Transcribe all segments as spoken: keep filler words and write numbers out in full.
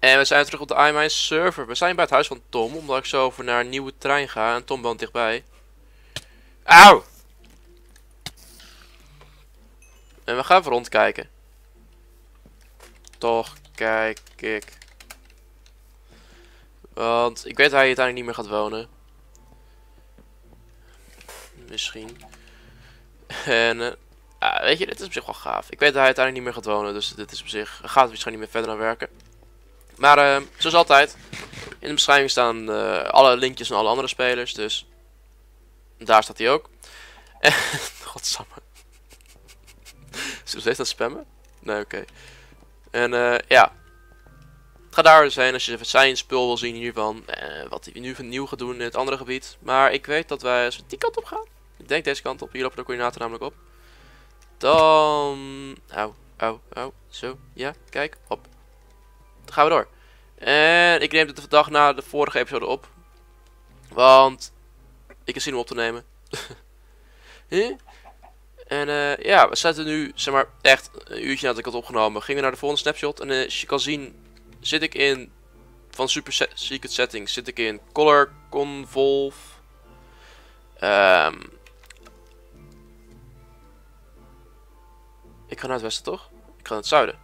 En we zijn terug op de iMine server. We zijn bij het huis van Tom, omdat ik zo over naar een nieuwe trein ga. En Tom woont dichtbij. Auw! En we gaan even rondkijken. Toch kijk ik. Want ik weet dat hij uiteindelijk niet meer gaat wonen. Misschien. En uh, ah, weet je, dit is op zich wel gaaf. Ik weet dat hij uiteindelijk niet meer gaat wonen. Dus dit is op zich. Gaat er waarschijnlijk niet meer verder aan werken. Maar uh, zoals altijd. In de beschrijving staan uh, alle linkjes naar alle andere spelers. Dus daar staat hij ook. En godsamme. Is hij steeds aan het spammen? Nee, oké. Okay. En uh, ja. Ga daar dus heen als je zijn spul wil zien hiervan. Uh, wat hij nu nieuw gaat doen in het andere gebied. Maar ik weet dat wij als we die kant op gaan. Ik denk deze kant op. Hier lopen de coördinaten namelijk op. Dan... Au, au, au. Zo. Ja, kijk. Hop. Dan gaan we door. En ik neem dit de dag na de vorige episode op. Want ik heb zin om op te nemen. huh? En uh, ja, we zetten nu, zeg maar, echt een uurtje nadat ik had opgenomen. Gingen we naar de volgende snapshot. En uh, als je kan zien, zit ik in, van Super set, Secret Settings, zit ik in Color Convolve. Um, ik ga naar het westen, toch? Ik ga naar het zuiden.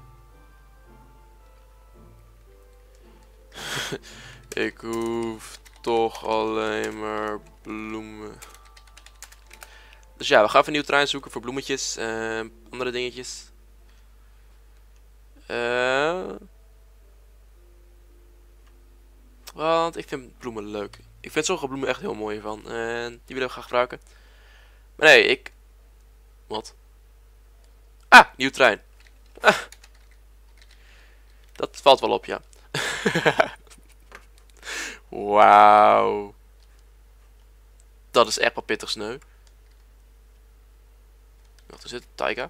Ik hoef toch alleen maar bloemen. Dus ja, we gaan even een nieuw trein zoeken voor bloemetjes en uh, andere dingetjes. Uh, want ik vind bloemen leuk. Ik vind sommige bloemen echt heel mooi hiervan. En die willen we graag gebruiken. Maar nee, ik... Wat? Ah, nieuw trein. Ah. Dat valt wel op, ja. Wauw. Dat is echt wel pittig sneu. Wat is het? Taiga?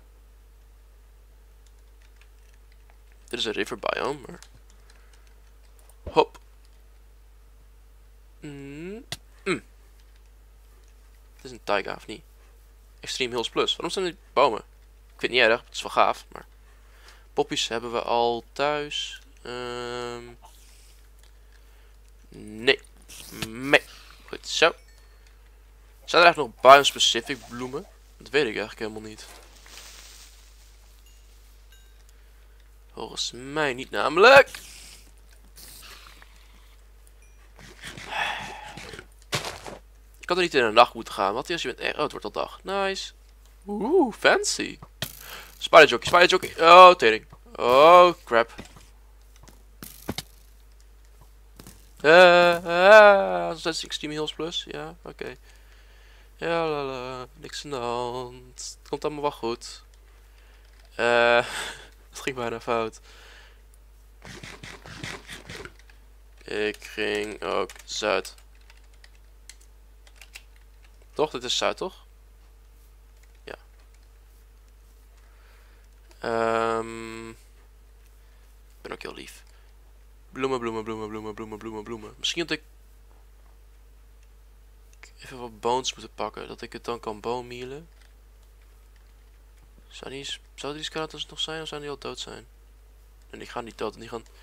Dit is een river biome, maar... Hop. Mm. Mm. Dit is een taiga, of niet? Extreme Hills Plus. Waarom staan die bomen? Ik vind het niet erg, het is wel gaaf, maar... Poppies hebben we al thuis. Um... Nee. Nee. Goed, zo. Zijn er eigenlijk nog biome-specific bloemen? Dat weet ik eigenlijk helemaal niet. Volgens mij niet namelijk. Ik had er niet in de nacht moeten gaan. Wat als je bent echt... Oh, het wordt al dag. Nice. Oeh, fancy. Spider jockey, spider jockey. Oh, tering. Oh, crap. Eh, uh, uh, Extreme Hills Plus. Ja, oké. Okay. Ja, lala. Niks aan de hand. Het komt allemaal wel goed. Eh... Uh, het ging bijna fout. Ik ging ook zuid. Toch? Dit is zuid, toch? Ja. Um, ik ben ook heel lief. Bloemen, bloemen, bloemen, bloemen, bloemen, bloemen, bloemen. Misschien dat ik even wat bones moeten pakken. Dat ik het dan kan boonmielen. Zou die, zou die skeletons nog zijn of zou die al dood zijn? En die gaan niet dood en die gaan...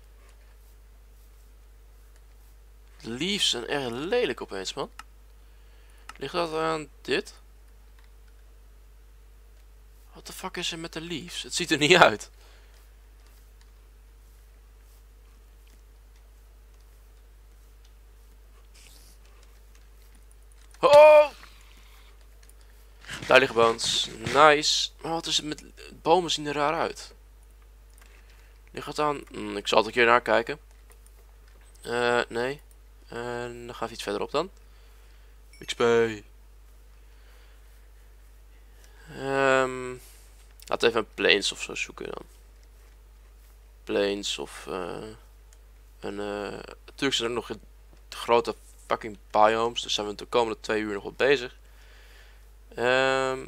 De leaves zijn erg lelijk opeens, man. Ligt dat aan dit? Wat de fuck is er met de leaves? Het ziet er niet uit. Oh! Daar liggen bones. Nice. Maar wat is het met... Bomen zien er raar uit. Ligt het aan... Hm, ik zal het een keer naar kijken. Uh, nee. En uh, dan gaan we iets verderop dan. X P. Um, laten we even een plains of zo zoeken dan. Plains of... Uh, een, uh, natuurlijk zijn er nog grote fucking biomes. Dus zijn we de komende twee uur nog wat bezig. Um,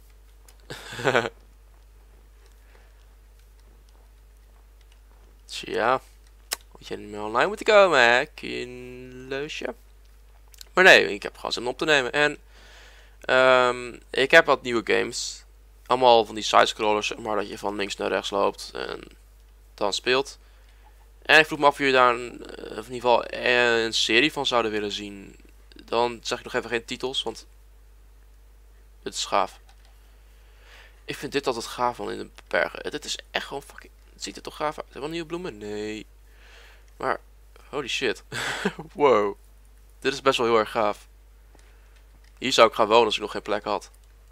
Tja. Moet je niet meer online moeten komen, hè? Kinleusje. Maar nee, ik heb gewoon zin om op te nemen. En um, ik heb wat nieuwe games. Allemaal van die sidescrollers, maar dat je van links naar rechts loopt en dan speelt. En ik vroeg me af of jullie daar een, uh, of in ieder geval een serie van zouden willen zien. Dan zeg ik nog even geen titels, want dit is gaaf. Ik vind dit altijd gaaf van in de bergen. Dit is echt gewoon fucking... Het ziet er toch gaaf uit. Hebben we nieuwe bloemen? Nee. Maar, holy shit. Wow. Dit is best wel heel erg gaaf. Hier zou ik gaan wonen als ik nog geen plek had.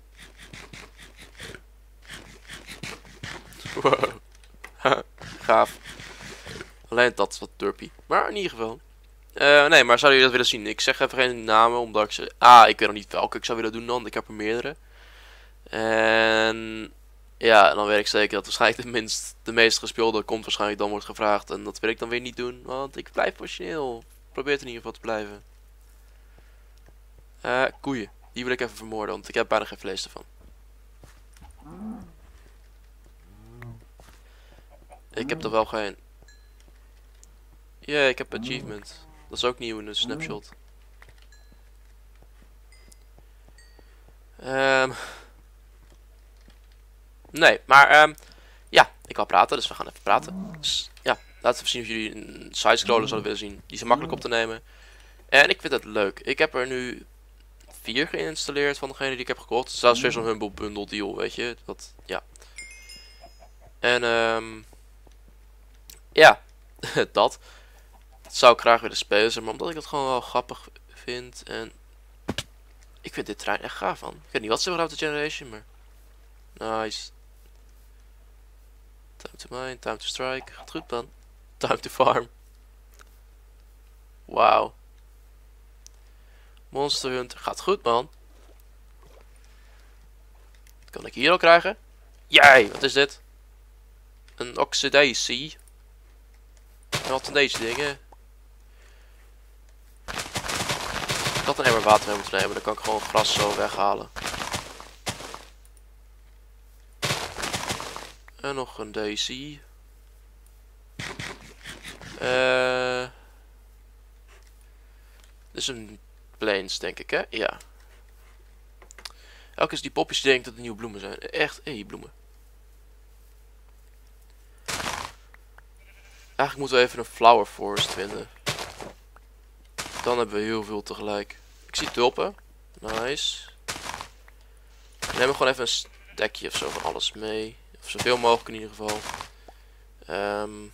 Wow. Gaaf. Alleen dat is wat derpy. Maar in ieder geval. Uh, nee, maar zouden jullie dat willen zien? Ik zeg even geen namen, omdat ik ze... Ah, ik weet nog niet welke ik zou willen doen dan. Ik heb er meerdere. En... Ja, dan weet ik zeker dat waarschijnlijk de minst, de meest gespeelde komt waarschijnlijk dan wordt gevraagd. En dat wil ik dan weer niet doen, want ik blijf passioneel. Probeer het in ieder geval te blijven. Uh, koeien. Die wil ik even vermoorden, want ik heb bijna geen vlees ervan. Ik heb er wel geen... Ja, yeah, ik heb achievement. Dat is ook nieuw in de snapshot. Um... Nee, maar um, ja, ik wou praten, dus we gaan even praten. Dus, ja, laten we zien of jullie een sidescroller zouden willen zien. Die zijn makkelijk op te nemen. En ik vind het leuk. Ik heb er nu vier geïnstalleerd van degene die ik heb gekocht. Dus dat is weer zo'n Humble Bundle deal, weet je. Dat, ja. En um, ja, dat. Dat zou ik graag willen spelen, maar omdat ik het gewoon wel grappig vind. En ik vind dit terrein echt gaaf, man. Ik weet niet wat ze hebben uit de generation, maar... Nice. Time to mine, time to strike. Gaat goed, man. Time to farm. Wauw. Monster Hunter. Gaat goed, man. Wat kan ik hier ook krijgen? Jij, wat is dit? Een oxidatie. En wat van deze dingen? Ik had een emmer water mee moeten nemen. Dan kan ik gewoon gras zo weghalen. En nog een Daisy. Uh, dit is een plains, denk ik, hè? Ja. Elke keer die popjes denkt dat het nieuwe bloemen zijn. Echt, hé, hey, bloemen. Eigenlijk moeten we even een flower forest vinden. Dan hebben we heel veel tegelijk. Ik zie tulpen. Nice. We nemen gewoon even een stekje of zo van alles mee. Of zoveel mogelijk in ieder geval. Um,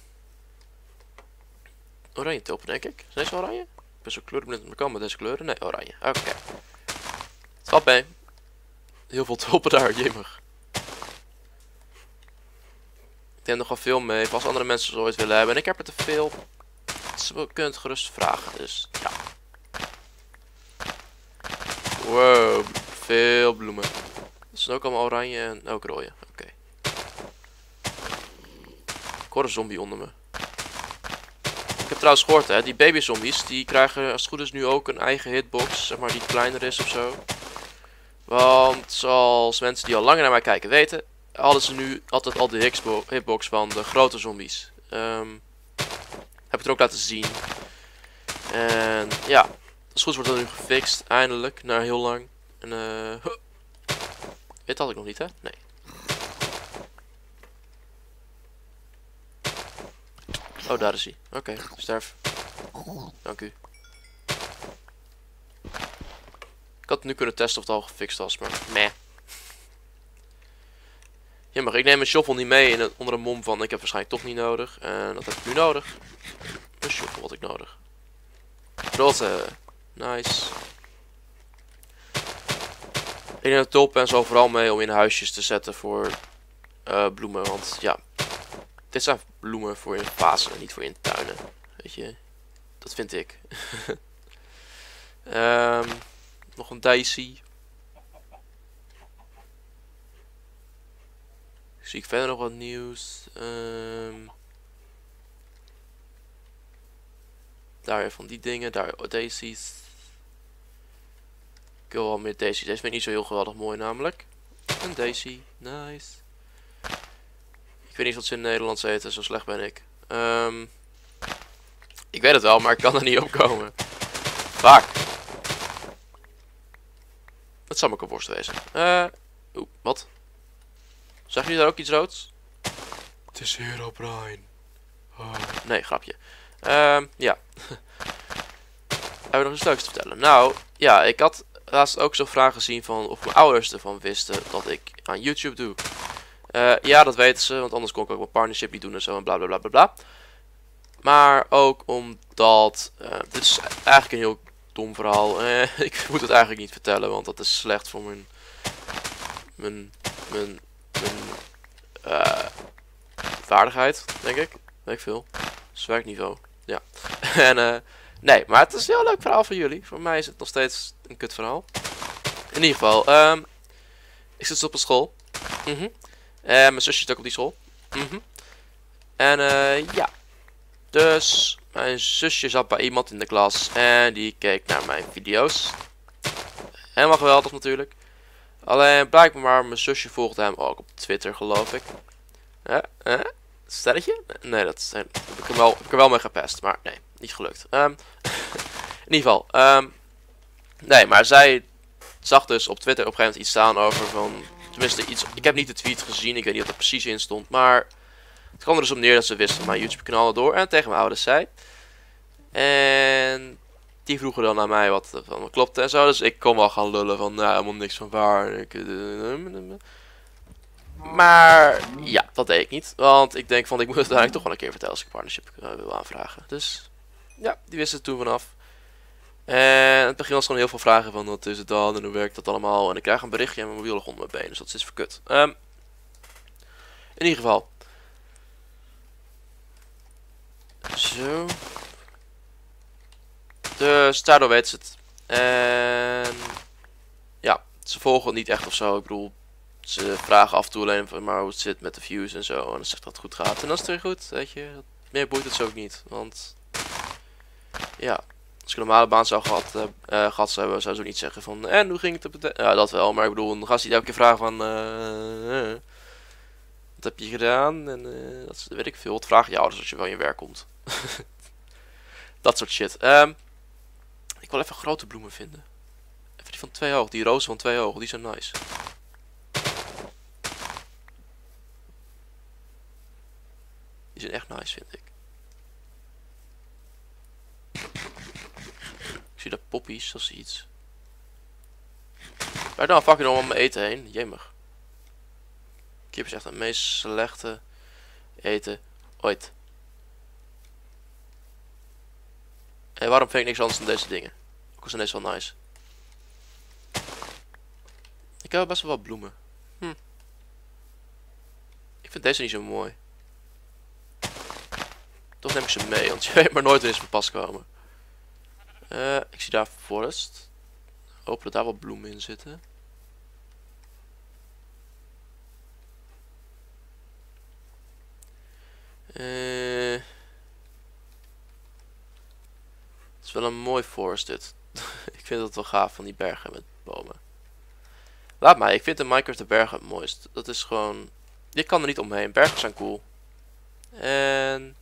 oranje tulpen, denk ik. Zijn deze oranje? Ik ben zo kleurblind met kan met deze kleuren. Nee, oranje. Oké. Okay. Het valt mee. Heel veel tulpen daar, jemig. Ik neem nog wel veel mee. Als andere mensen het ooit willen hebben. En ik heb er te veel. Dus we kunnen het gerust vragen. Dus ja. Wow. Veel bloemen. Het zijn ook allemaal oranje en ook rode. Oké. Okay. Ik hoor een zombie onder me. Ik heb trouwens gehoord, hè. Die baby zombies. Die krijgen als het goed is nu ook een eigen hitbox. Zeg maar die kleiner is of zo. Want zoals mensen die al langer naar mij kijken weten. Hadden ze nu altijd al de hitbox van de grote zombies. Um, heb ik er ook laten zien. En ja, als goed wordt dat nu gefixt. Eindelijk, na heel lang. En uh, huh. Dit had ik nog niet, hè? Nee. Oh, daar is hij. Oké, okay, sterf. Dank u. Ik had nu kunnen testen of het al gefixt was, maar meh. Ja, maar ik neem een shovel niet mee in het, onder een mom van ik heb waarschijnlijk toch niet nodig. En dat heb ik nu nodig. Een shovel wat ik nodig. Rotte. Nice. Ik neem de tulpen en zo vooral mee om in huisjes te zetten voor uh, bloemen. Want ja, dit zijn bloemen voor in vazen en niet voor in tuinen. Weet je, dat vind ik. um, nog een Daisy. Zie ik verder nog wat nieuws. Um, daar weer van die dingen. Daar Daisies. Ik wil wel meer Daisies. Deze vind ik niet zo heel geweldig mooi namelijk. Een Daisy. Nice. Ik weet niet wat ze in het Nederlands eten. Zo slecht ben ik. Um, ik weet het wel, maar ik kan er niet op komen. Fuck. Het zou me een worst wezen. Uh, Oeh, wat? Zag jullie daar ook iets roods? Het is Herobrine. Oh. Nee, grapje. Um, ja. Hebben we nog iets leuks te vertellen? Nou, ja, ik had laatst ook zo'n vraag gezien van of mijn ouders ervan wisten dat ik aan YouTube doe. Uh, ja, dat weten ze, want anders kon ik ook mijn partnership niet doen en zo en bla bla bla bla bla. Maar ook omdat, uh, dit is eigenlijk een heel dom verhaal. Uh, ik moet het eigenlijk niet vertellen, want dat is slecht voor mijn, mijn, mijn, mijn uh, vaardigheid, denk ik. Weet ik veel. Zwerkniveau, ja. en uh, nee, maar het is een heel leuk verhaal voor jullie. Voor mij is het nog steeds een kut verhaal. In ieder geval, um, ik zit dus op een school. Mm-hmm. En mijn zusje zit ook op die school. Mm-hmm. En uh, ja. Dus mijn zusje zat bij iemand in de klas en die keek naar mijn video's. Helemaal geweldig natuurlijk. Alleen blijkbaar mijn zusje volgde hem ook op Twitter, geloof ik. Eh? Eh? Stelletje? Nee, dat heb ik er wel, heb ik er wel mee gepest, maar nee, niet gelukt. Um, in ieder geval, um, nee, maar zij zag dus op Twitter op een gegeven moment iets staan over van, tenminste iets, ik heb niet de tweet gezien, ik weet niet wat er precies in stond, maar het kwam er dus op neer dat ze wist van mijn YouTube kanaal door en tegen mijn ouders zei. En die vroegen dan naar mij wat van me klopte en zo, dus ik kon wel gaan lullen van, nou, helemaal niks van waar. Ik, uh, Maar ja, dat deed ik niet. Want ik denk van, ik moet het uiteindelijk toch wel een keer vertellen als ik een partnership uh, wil aanvragen. Dus ja, die wisten het toen vanaf. En in het begin was gewoon heel veel vragen van, wat is het dan en hoe werkt dat allemaal. En ik krijg een berichtje en mijn mobiel lag onder mijn been, dus dat is verkut. Um, in ieder geval. Zo. Dus daardoor weten ze het. En ja, ze volgen het niet echt of zo. Ik bedoel, ze vragen af en toe alleen van maar hoe het zit met de views en zo. En dan zegt dat het goed gaat. En dan is het weer goed, weet je. Meer boeit het zo ook niet. Want ja, als ik een normale baan zou gehad, uh, gehad zou hebben, zou ze niet zeggen van en hoe ging het? Op ja, dat wel. Maar ik bedoel, dan gaan ze niet elke keer vragen van uh, uh, wat heb je gedaan? En uh, dat weet ik veel. Wat vragen je ouders als je wel in je werk komt? Dat soort shit. Um, ik wil even grote bloemen vinden. Even die van twee ogen. Die rozen van twee ogen. Die zijn nice. Die zijn echt nice, vind ik. Ik zie daar poppies of iets. Waar dan fucking om mijn eten heen? Jemig. Kip is echt het meest slechte eten ooit. En waarom vind ik niks anders dan deze dingen? Ook al zijn deze wel nice. Ik heb best wel wat bloemen. Hm. Ik vind deze niet zo mooi. Toch neem ik ze mee, want je weet maar nooit wanneer ze van pas komen. Uh, ik zie daar forest. Hoop dat daar wat bloemen in zitten. Uh, het is wel een mooi forest dit. Ik vind het wel gaaf van die bergen met bomen. Laat mij, ik vind in Minecraft de bergen het mooist. Dat is gewoon... Je kan er niet omheen. Bergen zijn cool. En...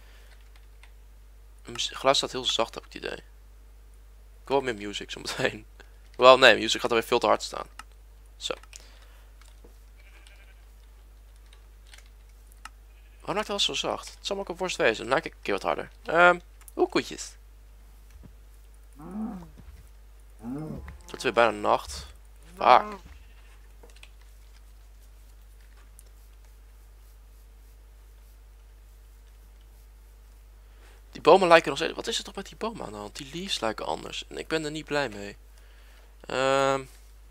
Het geluid staat heel zacht, heb ik het idee. Ik wil wat meer music zometeen. Wel, nee, music gaat er weer veel te hard staan. Zo. Waarom maakt het wel zo zacht? Het zal maar ook een worst wezen. Dan maak ik een keer wat harder. Um, Oeh, koetjes. Het wordt weer bijna nacht. Fuck. Die bomen lijken nog steeds... Wat is er toch met die bomen aan de hand? Die leaves lijken anders. En ik ben er niet blij mee. Um...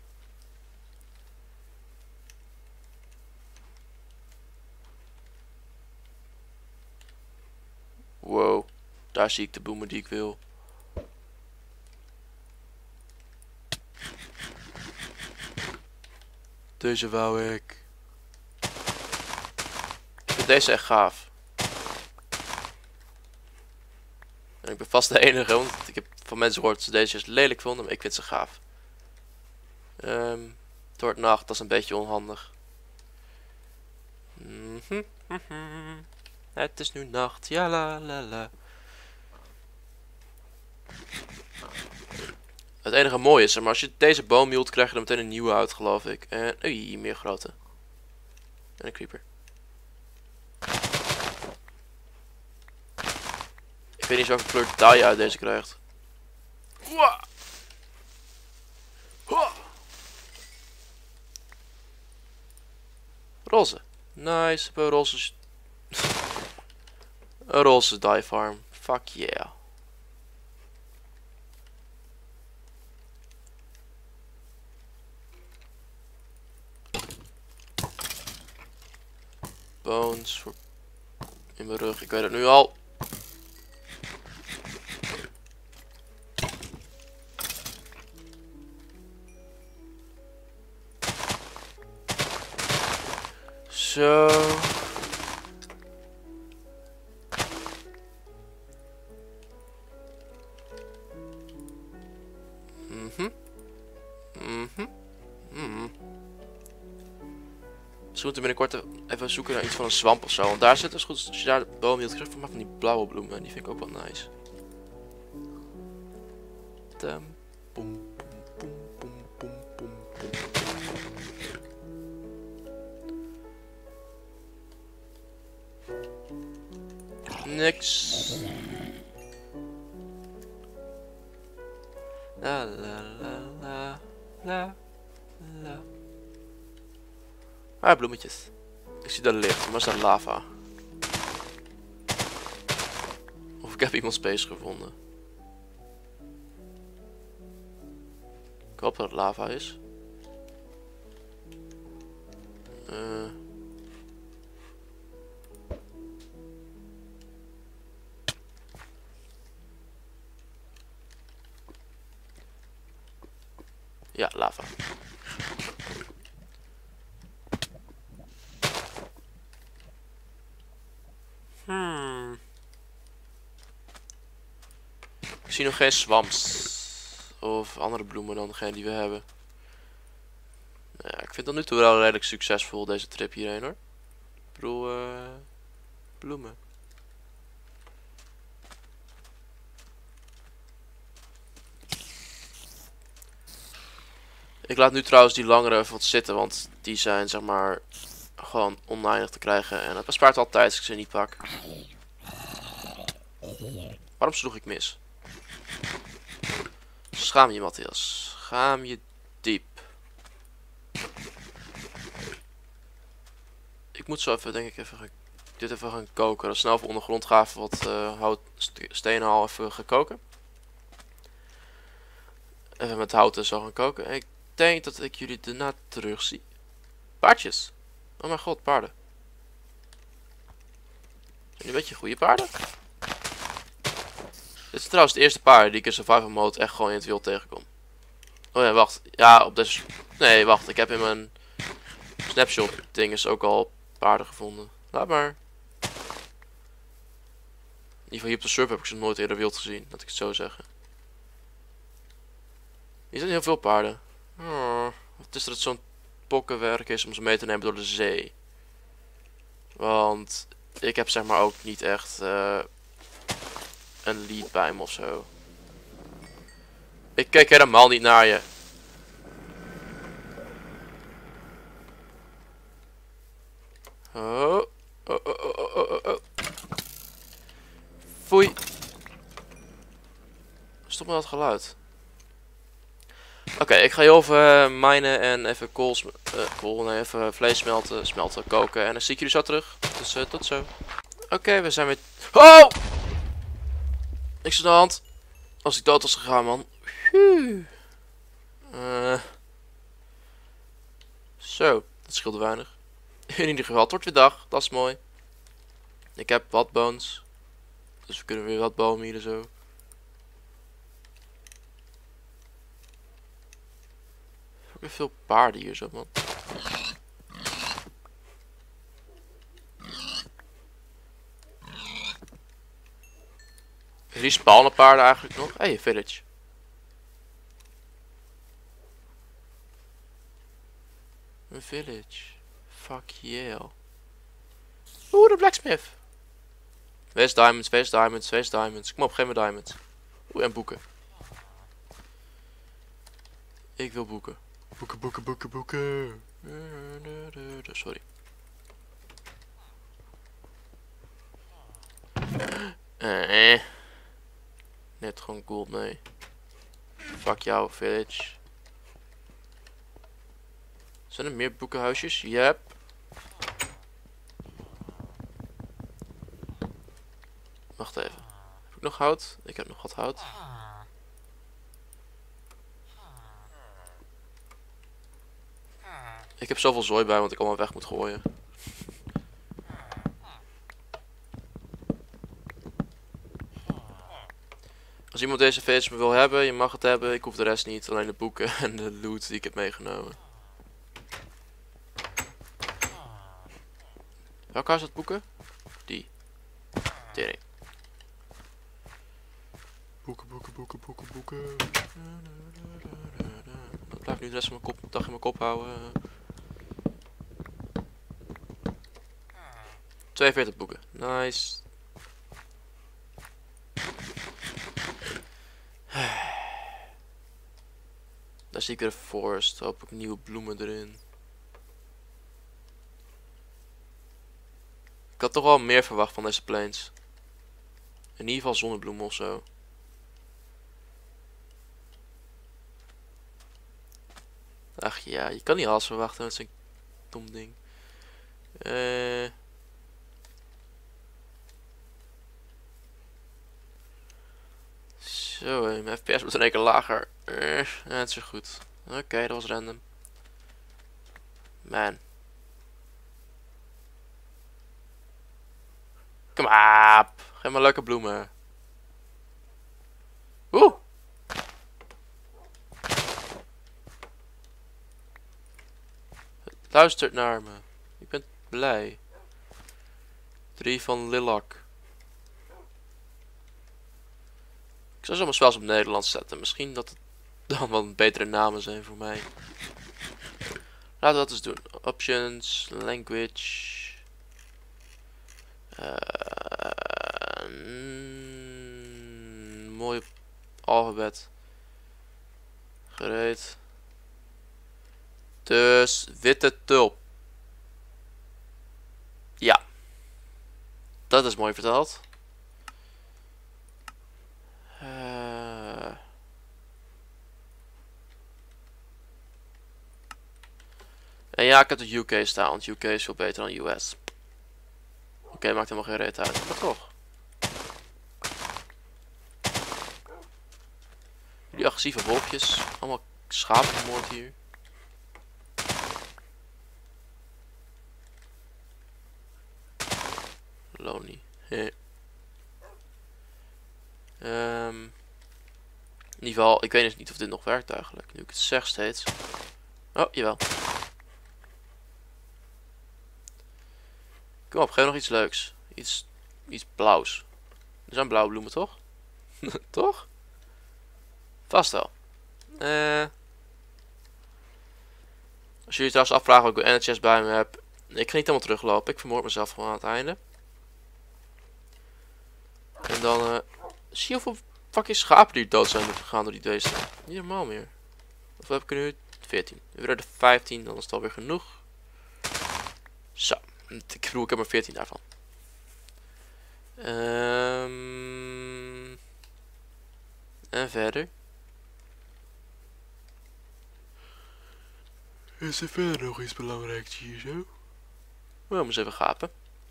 Wow. Daar zie ik de bomen die ik wil. Deze wou ik. Ik vind deze echt gaaf. En ik ben vast de enige, want ik heb van mensen gehoord dat ze deze juist lelijk vonden, maar ik vind ze gaaf. Um, het wordt nacht, dat is een beetje onhandig. Mm-hmm, mm-hmm. Het is nu nacht, ja la la la. Het enige mooie is, maar als je deze boom hield, krijg je er meteen een nieuwe uit, geloof ik. En oei, meer grote. En een creeper. Ik weet niet welke kleur dye uit deze krijgt. Wow. Wow. Roze. Nice. Een roze. Een roze dye farm. Fuck yeah. Bones voor in mijn rug. Ik weet het nu al. Zo. Mhm. Mhm. Mhm. Ze moeten binnenkort even zoeken naar iets van een zwamp of zo. Want daar zit dus goed. Als je daar de boom hield, krijg je van die blauwe bloemen. Die vind ik ook wel nice. Tam, boem, boem, boem, boem, boem, boem, boem. Niks. La la la la la la. Ah, bloemetjes. Ik zie daar licht, maar is dat lava? Of ik heb iemand space gevonden. Ik hoop dat het lava is. Uh. Ja, lava. Hmm. Ik zie nog geen swamps. Of andere bloemen dan degene die we hebben. Nou ja, ik vind tot nu toe wel redelijk succesvol deze trip hierheen hoor. Ik bedoel, uh, bloemen. Ik laat nu trouwens die langere even wat zitten, want die zijn zeg maar gewoon oneindig te krijgen. En het bespaart al tijd als ik ze niet pak. Waarom sloeg ik mis? Schaam je, Matthias. Schaam je diep. Ik moet zo even, denk ik, even dit even gaan koken. Dan snel even ondergrond graven, wat uh, hout, stenen al even gaan koken. Even met hout en zo gaan koken. En ik denk dat ik jullie daarna terug zie. Paardjes. Oh mijn god, paarden. Zijn die een beetje goede paarden? Dit is trouwens de eerste paarden die ik in survival mode echt gewoon in het wild tegenkom. Oh ja, wacht. Ja, op deze... Nee, wacht. Ik heb in mijn snapshot dinges ook al paarden gevonden. Laat maar. In ieder geval hier op de server heb ik ze nooit eerder wild gezien. Laat ik het zo zeggen. Hier zijn heel veel paarden. Oh, wat is er dat zo'n pokkenwerk is om ze mee te nemen door de zee. Want ik heb zeg maar ook niet echt uh, een lead bij me of zo. Ik kijk helemaal niet naar je. Oh. Oh, oh, oh, oh, oh, oh. Foei. Stop met dat geluid. Oké, okay, ik ga heel even uh, minen en even kool, uh, kool nee, even vlees smelten, smelten, koken. En dan zie ik jullie zo terug. Dus uh, tot zo. Oké, okay, we zijn weer... Oh! Niks aan de hand. Als ik dood was gegaan, man. Uh. Zo, dat scheelde weinig. In ieder geval, het wordt weer dag. Dat is mooi. Ik heb wat bones. Dus we kunnen weer wat bomen hier zo. Ook weer veel paarden hier zo, man. Respawnen paarden eigenlijk nog? Hé, hey, village. Een village. Fuck yeah. Oeh, de blacksmith. Wees diamonds, wees diamonds, wees diamonds. Kom op, geef me diamonds. Oeh, en boeken. Ik wil boeken. Boeken, boeken, boeken, boeken. Sorry. Eh. Je hebt gewoon gold mee. Fuck jou, village. Zijn er meer boekenhuisjes? Yep. Wacht even. Heb ik nog hout? Ik heb nog wat hout. Ik heb zoveel zooi bij, want ik allemaal weg moet gooien. Als iemand deze village me wil hebben, je mag het hebben. Ik hoef de rest niet. Alleen de boeken en de loot die ik heb meegenomen. Welke huis had boeken? Die. Tering. Boeken, boeken, boeken, boeken, boeken. Dat blijft nu de rest van mijn kop, dag in mijn kop houden. tweeënveertig boeken. Nice. Daar zie ik weer een forest. Hoop ik nieuwe bloemen erin. Ik had toch wel meer verwacht van deze plains. In ieder geval zonnebloemen of zo. Ach ja, je kan niet alles verwachten met zo'n dom ding. Eh... Zo, uh, mijn F P S wordt in één keer lager. Uh, het is weer goed. Oké, okay, dat was random. Man. Kom op. Geef me leuke bloemen. Oeh. Luistert naar me. Ik ben blij. Drie van Lilac. Ik zou soms wel eens op Nederlands zetten. Misschien dat het dan wat betere namen zijn voor mij. Laten we dat eens doen. Options, language. Uh, mm, mooi alfabet. Gereed. Dus witte tulp. Ja. Dat is mooi vertaald. Uh, en ja, ik heb de U K staan, want U K is veel beter dan U S. Oké, okay, maakt helemaal geen reet uit, maar toch. Die agressieve wolfjes, allemaal schapen vermoord hier. Lonely. Hey. Um, in ieder geval, ik weet dus niet of dit nog werkt eigenlijk, nu ik het zeg steeds. Oh, jawel. Kom op, geef nog iets leuks. Iets, iets blauws. Er zijn blauwe bloemen, toch? Toch? Vast wel. Uh, als jullie trouwens afvragen wat ik een chest bij me heb. Ik ga niet helemaal teruglopen. Ik vermoord mezelf gewoon aan het einde. En dan uh, zie je hoeveel fucking schapen die dood zijn gegaan door die beesten. Niet normaal meer. Of heb ik er nu? veertien. Weer er vijftien, dan is het alweer genoeg. Zo. Ik bedoel, ik heb er veertien daarvan. Um, en verder. Is er verder nog iets belangrijks hier zo? Oh, we moeten even gapen.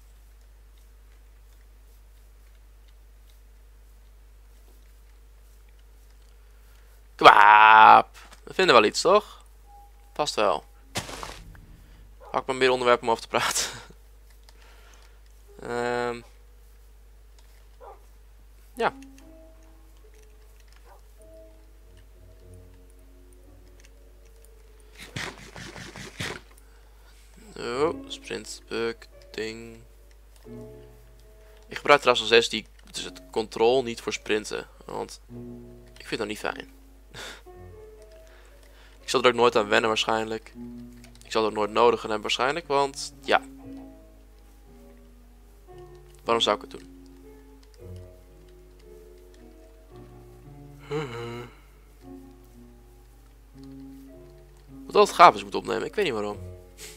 Kwaap! We vinden wel iets, toch? Past wel. Pak maar meer onderwerpen om over te praten. um, ja. Oh, sprint, bug, ding. Ik gebruik trouwens nog steeds die, dus het control niet voor sprinten. Want ik vind dat niet fijn. Ik zal er ook nooit aan wennen waarschijnlijk. Ik zal het ook nooit nodig gaan hebben waarschijnlijk, want ja. Waarom zou ik het doen? Wat altijd gaaf is moet opnemen, ik weet niet waarom.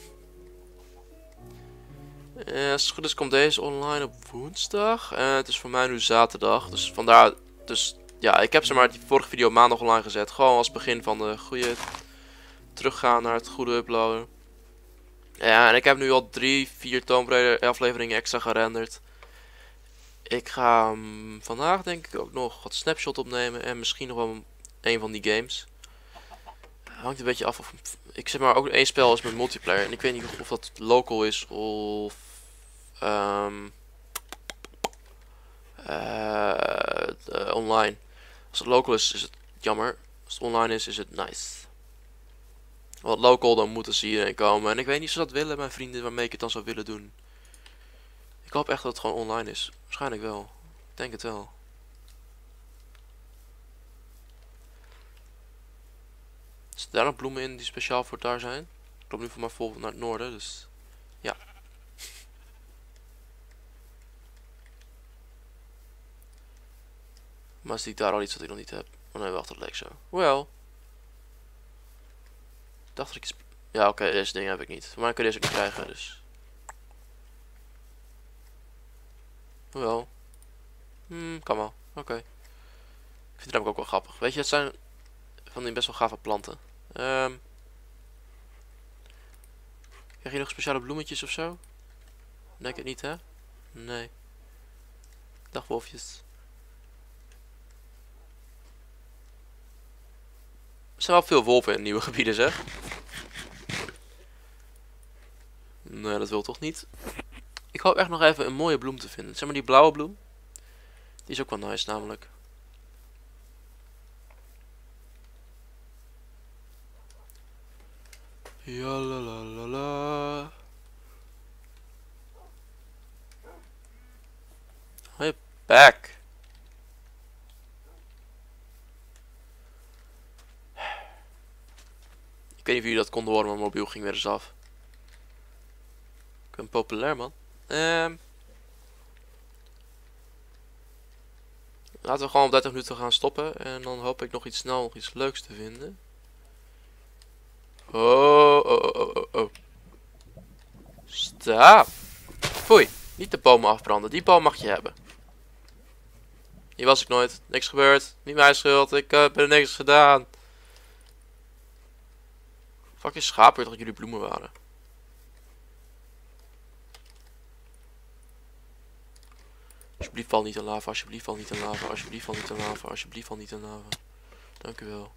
Uh, als het goed is komt deze online op woensdag. En uh, het is voor mij nu zaterdag, dus vandaar, dus Ja, ik heb ze maar die vorige video maandag online gezet. Gewoon als begin van de goede teruggaan naar het goede uploaden. Ja, en ik heb nu al drie, vier Tomb Raider afleveringen extra gerenderd. Ik ga um, vandaag denk ik ook nog wat snapshot opnemen en misschien nog wel een van die games. Hangt een beetje af of... Ik zeg maar ook één spel is met multiplayer en ik weet niet of dat local is of... Um, uh, uh, online. Als het local is, is het jammer. Als het online is, is het nice. Want local, dan moeten ze hierheen komen. En ik weet niet of ze dat willen, mijn vrienden, waarmee ik het dan zou willen doen. Ik hoop echt dat het gewoon online is. Waarschijnlijk wel. Ik denk het wel. Zitten daar nog bloemen in die speciaal voor daar zijn? Ik loop nu voor mij vol naar het noorden, dus... Ja. Maar zie ik daar al iets wat ik nog niet heb? Oh nee, wacht, dat leek zo. Wel. Dacht dat ik iets... Ja, oké, okay, deze dingen heb ik niet. Voor mij kun je deze ook niet krijgen, dus... Wel. Hmm, kan wel. Oké. Okay. Ik vind het namelijk ook wel grappig. Weet je, het zijn van die best wel gave planten. Um, krijg je nog speciale bloemetjes of zo? Denk het niet, hè? Nee. Dag wolfjes. Er zijn wel veel wolven in nieuwe gebieden, zeg. Nee, dat wil toch niet. Ik hoop echt nog even een mooie bloem te vinden. Zeg maar die blauwe bloem. Die is ook wel nice namelijk. Ja la la la la. Hey, back. Ik weet niet of jullie dat konden horen, maar mijn mobiel ging weer eens af. Ik ben populair, man. Ehm... Laten we gewoon op dertig minuten gaan stoppen. En dan hoop ik nog iets snel nog iets leuks te vinden. Oh, oh, oh, oh, oh. Stop. Foei. Niet de bomen afbranden. Die boom mag je hebben. Hier was ik nooit. Niks gebeurd. Niet mijn schuld. Ik heb er niks gedaan. Fucking schapen dat jullie bloemen waren. Alsjeblieft val niet in lava. Alsjeblieft val niet in lava. Alsjeblieft val niet in lava. Alsjeblieft val niet in lava. Dank u wel.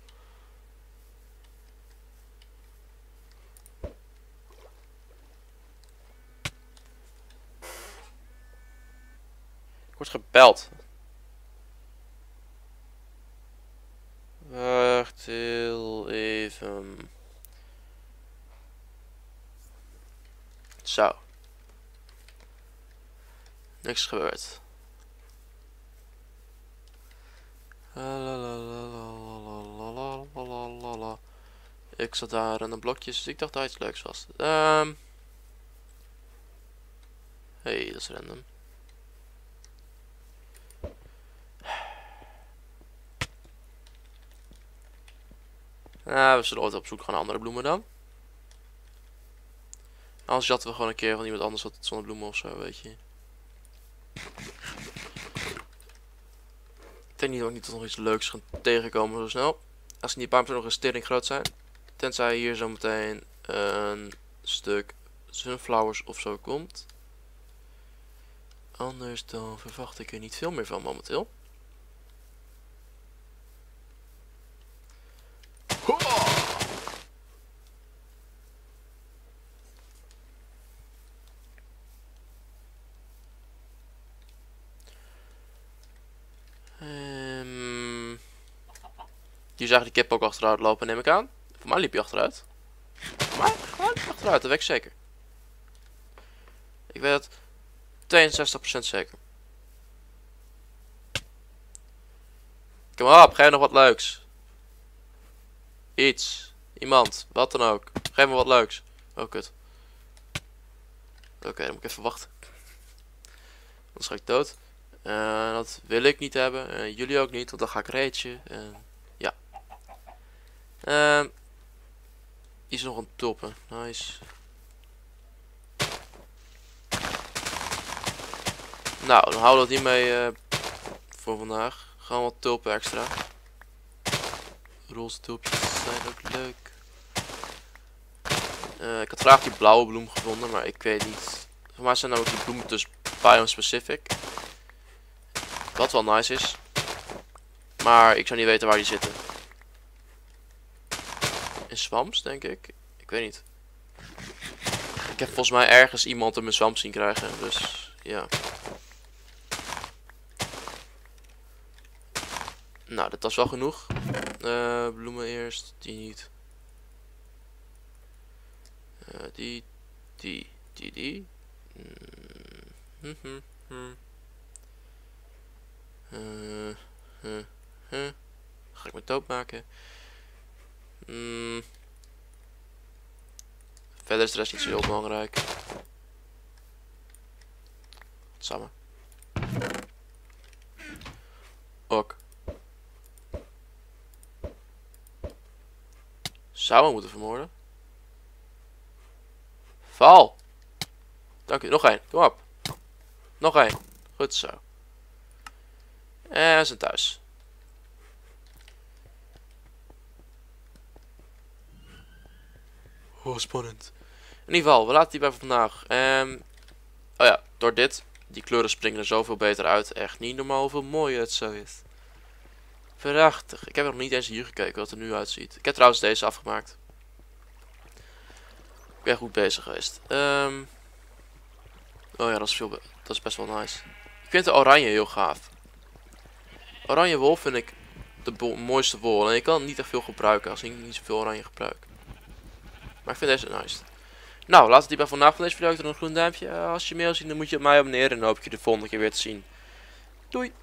Ik word gebeld. Wacht heel even. Zo. Niks gebeurd. Ik zat daar aan de blokjes, dus ik dacht dat iets leuks was. Um. Hey, dat is random. Nou, we zullen ooit op zoek gaan naar andere bloemen dan. Anders jatten we gewoon een keer van iemand anders wat zonnebloemen of zo, weet je. Ik denk niet dat we niet tot nog iets leuks gaan tegenkomen zo snel. Als die baampjes nog een stering groot zijn. Tenzij hier zo meteen een stuk sunflowers of zo komt. Anders dan verwacht ik er niet veel meer van momenteel. Um, hier zagen die kip ook achteruit lopen, neem ik aan. Voor mij liep je achteruit. Voor mij gewoon achteruit, dat weet ik zeker. Ik weet het tweeënzestig procent zeker. Kom op, geef nog wat leuks. Iets. Iemand. Wat dan ook. Geef me wat leuks. Oh, kut. Oké, okay, dan moet ik even wachten. Anders ga ik dood. Uh, dat wil ik niet hebben. Uh, jullie ook niet, want dan ga ik reetje. Uh, ja. Uh, hier is nog een tulpen. Nice. Nou, dan houden we het hiermee uh, voor vandaag. Gewoon wat tulpen extra. Roze tulpjes zijn ook leuk. Uh, ik had graag die blauwe bloem gevonden, maar ik weet niet. Voor mij zijn nou ook die bloemen dus biome specific. Wat wel nice is. Maar ik zou niet weten waar die zitten. In swamps, denk ik. Ik weet niet. Ik heb volgens mij ergens iemand in mijn swamp zien krijgen. Dus ja. Nou, dat was wel genoeg. Uh, bloemen eerst. Die niet. Uh, die. Die. Die. Die. Mm -hmm. -hmm. Uh, uh, uh. Ga ik me dood maken. Mm. Verder is de rest niet zo heel belangrijk. Samen. Ok. Zou we moeten vermoorden? Val! Dank u. Nog één. Kom op. Nog één. Goed zo. En we zijn thuis. Oh, spannend. In ieder geval, we laten die bij vandaag. Um, oh ja, door dit. Die kleuren springen er zoveel beter uit. Echt niet normaal hoeveel mooier het zo is. Prachtig. Ik heb nog niet eens hier gekeken wat het er nu uitziet. Ik heb trouwens deze afgemaakt. Ik ben goed bezig geweest. Um, oh ja, dat is, veel dat is best wel nice. Ik vind de oranje heel gaaf. Oranje wol vind ik de mooiste wol. En ik kan het niet echt veel gebruiken als ik niet zoveel oranje gebruik. Maar ik vind deze nice. Nou, laat het hierbij vandaag van deze video. Achter een groen duimpje. Als je meer wil zien, dan moet je op mij abonneren. En dan hoop ik je de volgende keer weer te zien. Doei!